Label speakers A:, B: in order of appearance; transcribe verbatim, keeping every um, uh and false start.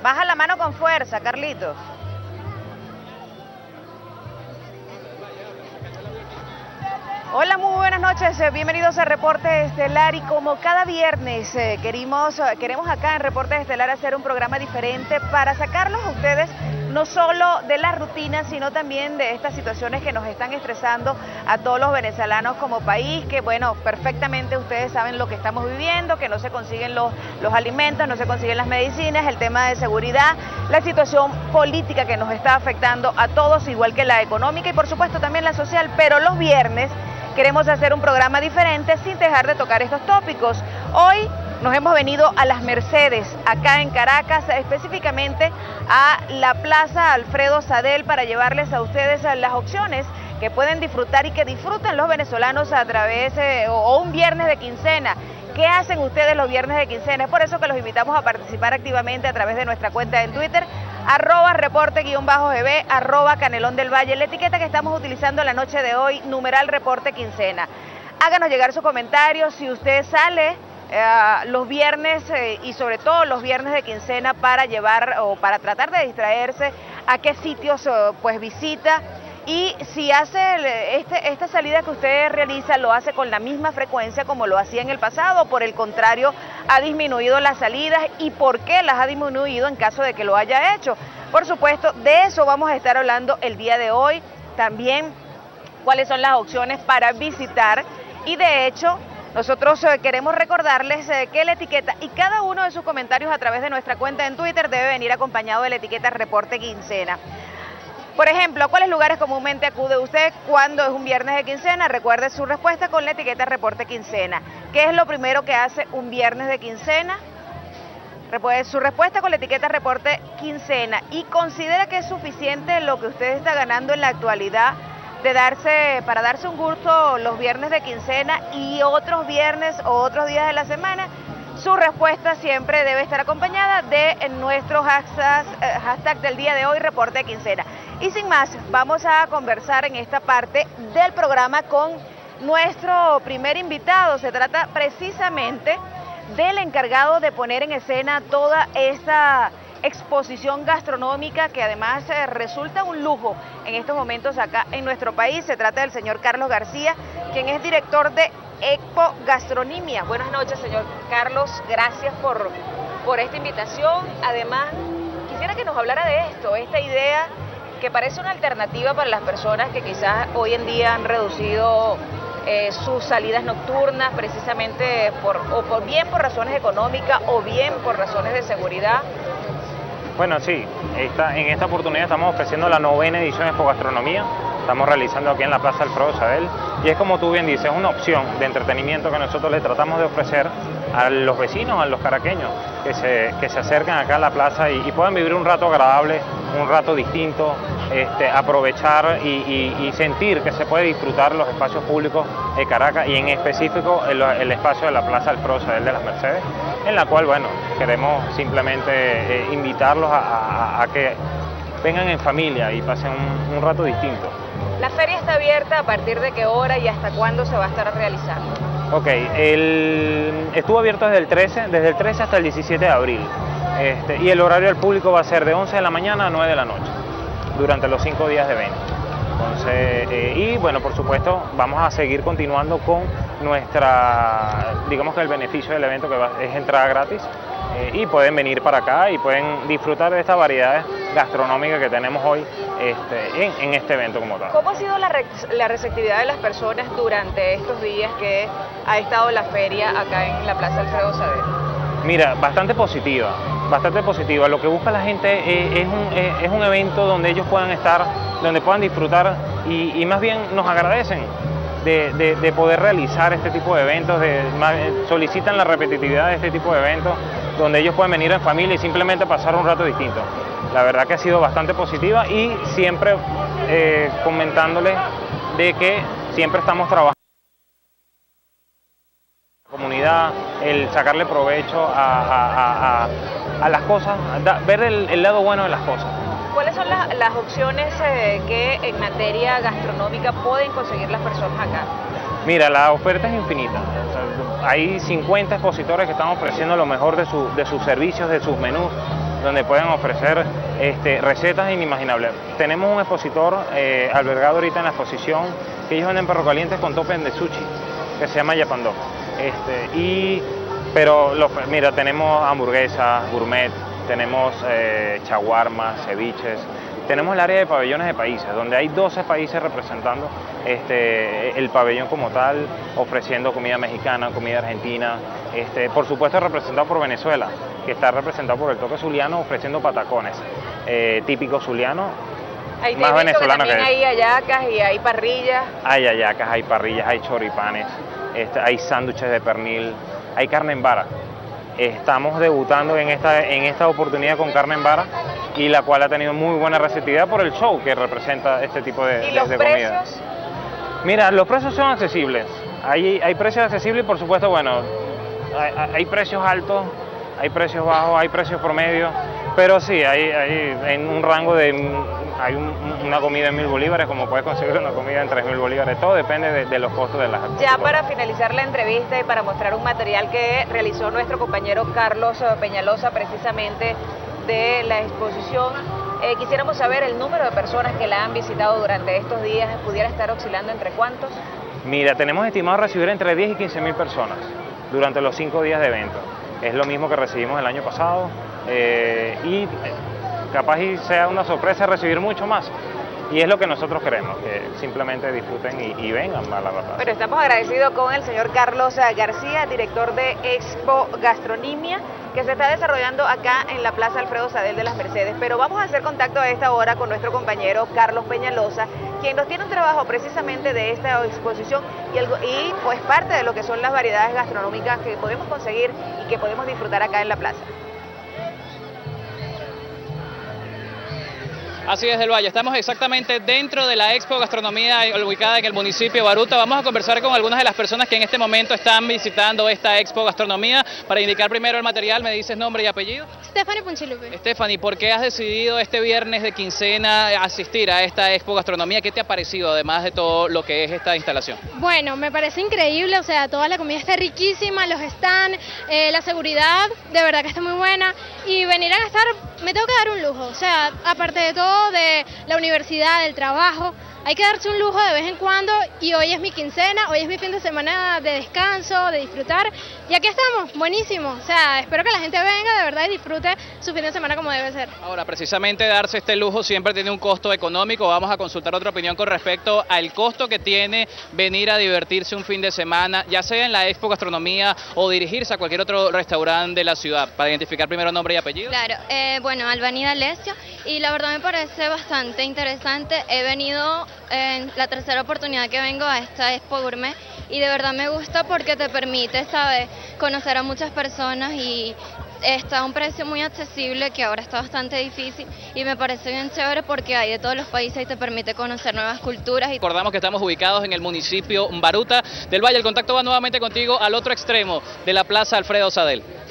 A: Baja la mano con fuerza, Carlitos. Hola, muy buenas noches, bienvenidos a Reporte Estelar y como cada viernes eh, queremos, queremos acá en Reporte Estelar hacer un programa diferente para sacarlos a ustedes no solo de la rutina, sino también de estas situaciones que nos están estresando a todos los venezolanos como país, que bueno, perfectamente ustedes saben lo que estamos viviendo, que no se consiguen los, los alimentos, no se consiguen las medicinas, el tema de seguridad, la situación política que nos está afectando a todos, igual que la económica y por supuesto también la social, pero los viernes queremos hacer un programa diferente sin dejar de tocar estos tópicos. Hoy nos hemos venido a Las Mercedes, acá en Caracas, específicamente a la Plaza Alfredo Sadel, para llevarles a ustedes las opciones que pueden disfrutar y que disfruten los venezolanos a través de, o un viernes de quincena. ¿Qué hacen ustedes los viernes de quincena? Es por eso que los invitamos a participar activamente a través de nuestra cuenta en Twitter, arroba reporte guión bajo gb, arroba canelón del valle, la etiqueta que estamos utilizando la noche de hoy, numeral reporte quincena. Háganos llegar sus comentarios si usted sale eh, los viernes eh, y sobre todo los viernes de quincena para llevar o para tratar de distraerse, a qué sitios eh, pues visita. Y si hace este, esta salida que usted realiza, lo hace con la misma frecuencia como lo hacía en el pasado, por el contrario, ha disminuido las salidas y por qué las ha disminuido en caso de que lo haya hecho. Por supuesto, de eso vamos a estar hablando el día de hoy, también cuáles son las opciones para visitar y de hecho, nosotros eh, queremos recordarles eh, que la etiqueta y cada uno de sus comentarios a través de nuestra cuenta en Twitter debe venir acompañado de la etiqueta Reporte Quincena. Por ejemplo, ¿a cuáles lugares comúnmente acude usted cuando es un viernes de quincena? Recuerde su respuesta con la etiqueta Reporte Quincena. ¿Qué es lo primero que hace un viernes de quincena? Recuerde su respuesta con la etiqueta Reporte Quincena. ¿Y considera que es suficiente lo que usted está ganando en la actualidad de darse, para darse un gusto los viernes de quincena y otros viernes o otros días de la semana? Su respuesta siempre debe estar acompañada de nuestro hashtag, eh, hashtag del día de hoy, Reporte Quincena. Y sin más, vamos a conversar en esta parte del programa con nuestro primer invitado. Se trata precisamente del encargado de poner en escena toda esta exposición gastronómica que además eh, resulta un lujo en estos momentos acá en nuestro país. Se trata del señor Carlos García, quien es director de Expo Gastronomía. Buenas noches, señor Carlos, gracias por, por esta invitación. Además, quisiera que nos hablara de esto, esta idea que parece una alternativa para las personas que quizás hoy en día han reducido eh, sus salidas nocturnas precisamente por, o por bien por razones económicas o bien por razones de seguridad.
B: Bueno, sí, esta, en esta oportunidad estamos ofreciendo la novena edición de Expo Gastronomía. Estamos realizando aquí en la Plaza Alfredo Sadel y es, como tú bien dices, una opción de entretenimiento que nosotros le tratamos de ofrecer a los vecinos, a los caraqueños que se, que se acercan acá a la plaza y, y puedan vivir un rato agradable, un rato distinto, este, aprovechar y, y, y sentir que se puede disfrutar los espacios públicos de Caracas y en específico el, el espacio de la Plaza Alfredo Sadel de Las Mercedes, en la cual, bueno, queremos simplemente eh, invitarlos a, a, a que vengan en familia y pasen un, un rato distinto.
A: ¿La feria está abierta a partir de qué hora y hasta cuándo se va a estar realizando?
B: Ok, el, estuvo abierto desde el trece, desde el trece hasta el diecisiete de abril. Este, y el horario del público va a ser de once de la mañana a nueve de la noche, durante los cinco días de evento. Entonces, eh, y bueno, por supuesto, vamos a seguir continuando con nuestra, digamos que el beneficio del evento, que va, es entrada gratis, eh, y pueden venir para acá y pueden disfrutar de estas variedades gastronómicas que tenemos hoy este, en, en este evento como tal.
A: ¿Cómo ha sido la, re la receptividad de las personas durante estos días que ha estado la feria acá en la Plaza Alfredo Sadel?
B: Mira, bastante positiva, bastante positiva. Lo que busca la gente es, es, un, es un evento donde ellos puedan estar, donde puedan disfrutar y, y más bien nos agradecen de, de, de poder realizar este tipo de eventos, de, solicitan la repetitividad de este tipo de eventos, donde ellos pueden venir en familia y simplemente pasar un rato distinto. La verdad que ha sido bastante positiva y siempre eh, comentándole de que siempre estamos trabajando en la comunidad, el sacarle provecho a, a, a, a las cosas, da, ver el, el lado bueno de las cosas.
A: ¿Cuáles son las, las opciones eh, que en materia gastronómica pueden conseguir las personas acá?
B: Mira, la oferta es infinita. O sea, hay cincuenta expositores que están ofreciendo lo mejor de, su, de sus servicios, de sus menús. donde pueden ofrecer este, recetas inimaginables. Tenemos un expositor eh, albergado ahorita en la exposición, que ellos venden perros calientes con topping de sushi, que se llama Yapandó. Este, y, pero, los, mira, tenemos hamburguesas, gourmet, tenemos eh, chaguarmas, ceviches. Tenemos el área de pabellones de países, donde hay doce países representando este, el pabellón como tal, ofreciendo comida mexicana, comida argentina, este, por supuesto representado por Venezuela, que está representado por el toque zuliano, ofreciendo patacones, eh, típico zuliano,
A: Ahí
B: más venezolano que,
A: que hay hallacas y hay parrillas.
B: Hay hallacas, hay parrillas, hay choripanes, este, hay sándwiches de pernil, hay carne en vara. Estamos debutando en esta, en esta oportunidad con carne en vara, y la cual ha tenido muy buena receptividad por el show que representa este tipo de,
A: ¿Y
B: de,
A: los
B: de
A: precios?
B: comida. Mira, los precios son accesibles, hay, hay precios accesibles y por supuesto, bueno, hay, hay precios altos, hay precios bajos, hay precios promedio, pero sí, hay, hay en un rango de, hay un, una comida en mil bolívares, como puedes conseguir una comida en tres mil bolívares, todo depende de, de los costos de las actividades.
A: Ya para finalizar la entrevista y para mostrar un material que realizó nuestro compañero Carlos Peñalosa precisamente de la exposición, eh, quisiéramos saber el número de personas que la han visitado durante estos días, ¿pudiera estar oscilando entre cuántos?
B: Mira, tenemos estimado recibir entre diez y quince mil personas durante los cinco días de evento. Es lo mismo que recibimos el año pasado eh, y capaz y sea una sorpresa recibir mucho más. Y es lo que nosotros queremos, que simplemente disfruten y, y vengan a la plaza.
A: Pero estamos agradecidos con el señor Carlos García, director de Expo Gastronomía, que se está desarrollando acá en la Plaza Alfredo Sadel de las Mercedes. Pero vamos a hacer contacto a esta hora con nuestro compañero Carlos Peñalosa, quien nos tiene un trabajo precisamente de esta exposición y, algo, y pues parte de lo que son las variedades gastronómicas que podemos conseguir y que podemos disfrutar acá en la plaza.
C: Así es, Del Valle, estamos exactamente dentro de la Expo Gastronomía ubicada en el municipio de Baruta. Vamos a conversar con algunas de las personas que en este momento están visitando esta Expo Gastronomía. Para indicar primero el material, ¿me dices nombre y apellido?
D: Stephanie Punchilupe.
C: Stephanie, ¿por qué has decidido este viernes de quincena asistir a esta Expo Gastronomía? ¿Qué te ha parecido, además de todo lo que es esta instalación?
D: Bueno, me parece increíble, o sea, toda la comida está riquísima, los stands, eh, la seguridad, de verdad que está muy buena. Y venir a gastar, me tengo que dar un lujo, o sea, aparte de todo, de la universidad, del trabajo, hay que darse un lujo de vez en cuando y hoy es mi quincena, hoy es mi fin de semana de descanso, de disfrutar y aquí estamos, buenísimo, o sea, espero que la gente venga de verdad y disfrute su fin de semana como debe ser.
C: Ahora, precisamente darse este lujo siempre tiene un costo económico, vamos a consultar otra opinión con respecto al costo que tiene venir a divertirse un fin de semana, ya sea en la Expo Gastronomía o dirigirse a cualquier otro restaurante de la ciudad, para identificar primero nombre y apellido.
E: Claro, eh, bueno, Albanida Lesio, y la verdad me parece bastante interesante, he venido en la tercera oportunidad que vengo a esta Expo Gourmet y de verdad me gusta porque te permite, ¿sabes?, conocer a muchas personas y está a un precio muy accesible que ahora está bastante difícil y me parece bien chévere porque hay de todos los países y te permite conocer nuevas culturas. Y...
C: Recordamos que estamos ubicados en el municipio Baruta del Valle. El contacto va nuevamente contigo al otro extremo de la Plaza Alfredo Sadel.